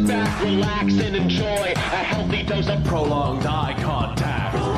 back, relax, and enjoy a healthy dose of prolonged eye contact.